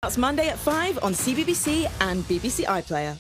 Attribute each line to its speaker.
Speaker 1: That's Monday at 5 on CBBC and BBC iPlayer.